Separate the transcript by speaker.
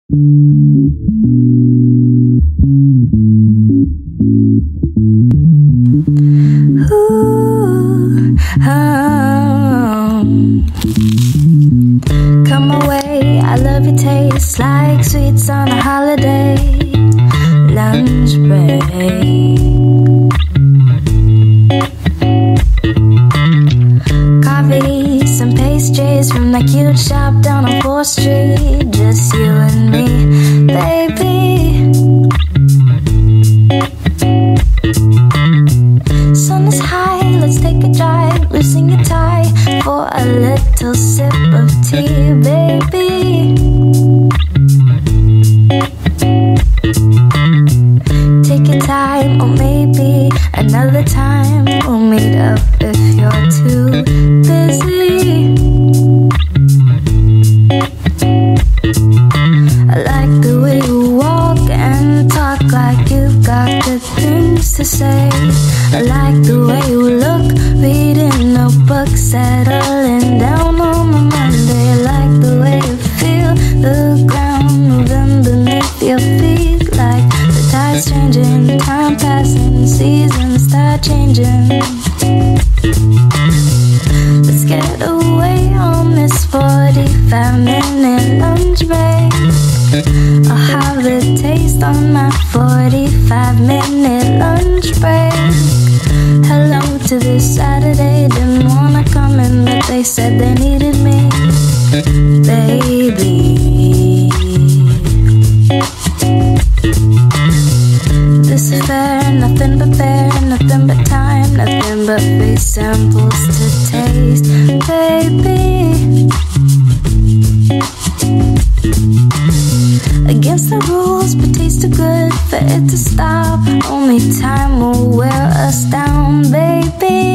Speaker 1: Ooh, oh. Come away, I love your taste like sweets on a holiday. Lunch break. Coffee, some pastries from that cute shop down on 4th Street. Just you and me, baby. Sun is high, let's take a drive. Loosen your tie for a little sip of tea, baby. Take your time, or maybe another time we'll meet up if you're too busy. I like the way you walk and talk like you've got good things to say. I like the way you look, reading a book, settling down on a Monday. I like the way you feel the ground moving beneath your feet, like the tide's changing, time passing, seasons start changing. Let's get away on this 45-minute lunch break. I'll have the taste on my 45-minute lunch break. Hello to this Saturday, didn't wanna come in, but they said they needed me, baby. This affair, nothing but fair, nothing but time, nothing but free samples to taste, baby. Against the rules, but tasted good for it to stop. Only time will wear us down, baby.